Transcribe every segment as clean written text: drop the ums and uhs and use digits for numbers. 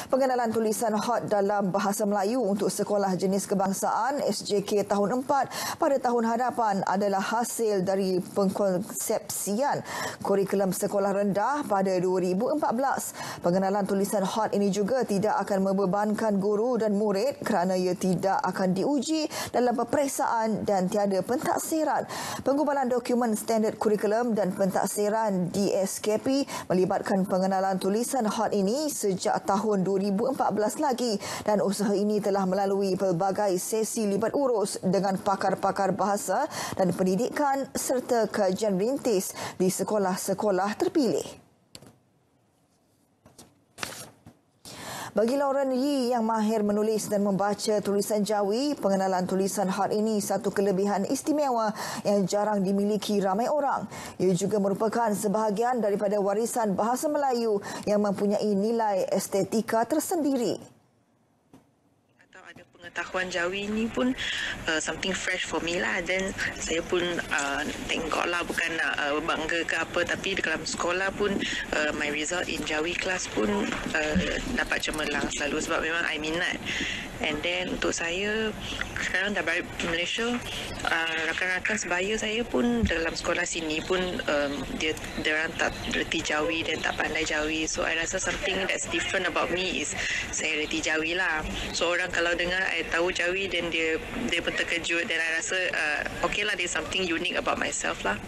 Pengenalan tulisan hot dalam bahasa Melayu untuk Sekolah Jenis Kebangsaan SJK tahun 4 pada tahun hadapan adalah hasil dari pengkonsepsian kurikulum sekolah rendah pada 2014. Pengenalan tulisan hot ini juga tidak akan membebankan guru dan murid kerana ia tidak akan diuji dalam peperiksaan dan tiada pentaksiran. Penggubalan dokumen standard kurikulum dan pentaksiran DSKP melibatkan pengenalan tulisan hot ini sejak tahun 2014 lagi, dan usaha ini telah melalui pelbagai sesi libat urus dengan pakar-pakar bahasa dan pendidikan serta kajian rintis di sekolah-sekolah terpilih. Bagi Lauren Yee yang mahir menulis dan membaca tulisan Jawi, pengenalan tulisan hot ini satu kelebihan istimewa yang jarang dimiliki ramai orang. Ia juga merupakan sebahagian daripada warisan bahasa Melayu yang mempunyai nilai estetika tersendiri. Ada pengetahuan Jawi ni pun something fresh for me lah. Dan saya pun tengoklah, bukan nak bangga ke apa, tapi dalam sekolah pun my result in Jawi class pun dapat cemerlang selalu sebab memang I minat. And then untuk saya sekarang dah balik Malaysia, rakan-rakan sebaya saya pun dalam sekolah sini pun dia orang tak reti Jawi dan tak pandai Jawi. So I rasa something that's different about me is saya reti Jawi lah. So orang kalau dengar I tahu Jawi dan dia pun terkejut, dan I rasa okay lah, there's something unique about myself lah.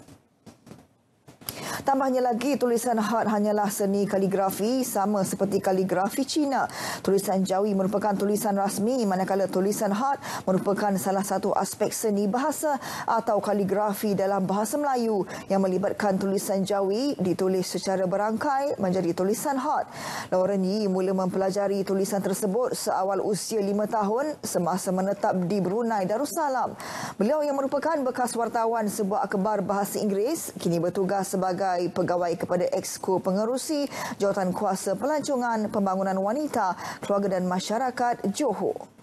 Tambahnya lagi, tulisan hot hanyalah seni kaligrafi sama seperti kaligrafi Cina. Tulisan Jawi merupakan tulisan rasmi, manakala tulisan hot merupakan salah satu aspek seni bahasa atau kaligrafi dalam bahasa Melayu yang melibatkan tulisan Jawi ditulis secara berangkai menjadi tulisan hot. Lauren Yee mula mempelajari tulisan tersebut seawal usia 5 tahun semasa menetap di Brunei Darussalam. Beliau yang merupakan bekas wartawan sebuah akhbar bahasa Inggeris kini bertugas sebagai pegawai kepada Exco Pengerusi Jawatan Kuasa Pelancongan Pembangunan Wanita, Keluarga dan Masyarakat Johor.